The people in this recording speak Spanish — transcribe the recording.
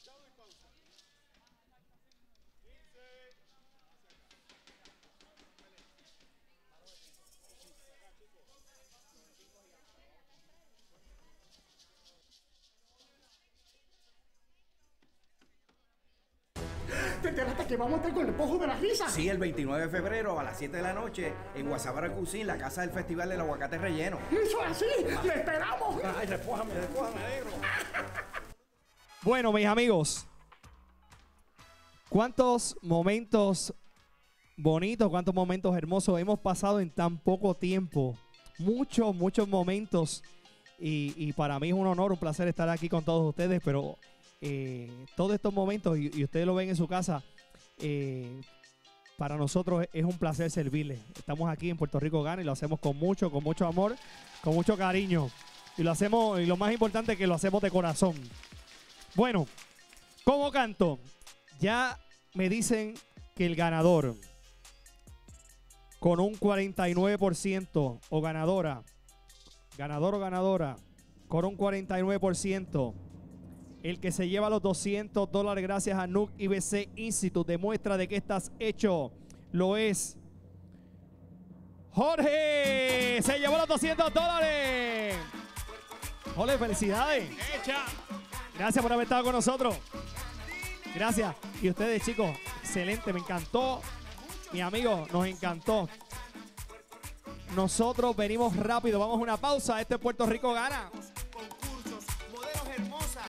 ¿Te enteraste que vamos a estar con el Pojo de la Risa? Sí, el 29 de febrero a las 7 de la noche en Guasabara Cuisine, la casa del Festival del Aguacate Relleno. ¡Eso es así! ¡Le esperamos! Ay, despójame, negro. Bueno, mis amigos, ¿cuántos momentos bonitos, cuántos momentos hermosos hemos pasado en tan poco tiempo? Muchos, muchos momentos. Y para mí es un honor, un placer estar aquí con todos ustedes, pero todos estos momentos, y ustedes lo ven en su casa, para nosotros es un placer servirles. Estamos aquí en Puerto Rico Gana y lo hacemos con mucho amor, con mucho cariño. Y lo hacemos, y lo más importante es que lo hacemos de corazón. Bueno, ¿cómo canto? Ya me dicen que el ganador con un 49% o ganadora, ganador o ganadora, con un 49%, el que se lleva los $200 gracias a NUC IBC Institute, demuestra de que estás hecho, lo es Jorge. Se llevó los $200. Jorge, felicidades. ¡Hecha! Gracias por haber estado con nosotros. Gracias. Y ustedes, chicos, excelente, me encantó. Mi amigo, nos encantó. Nosotros venimos rápido, vamos a una pausa. Este es Puerto Rico Gana.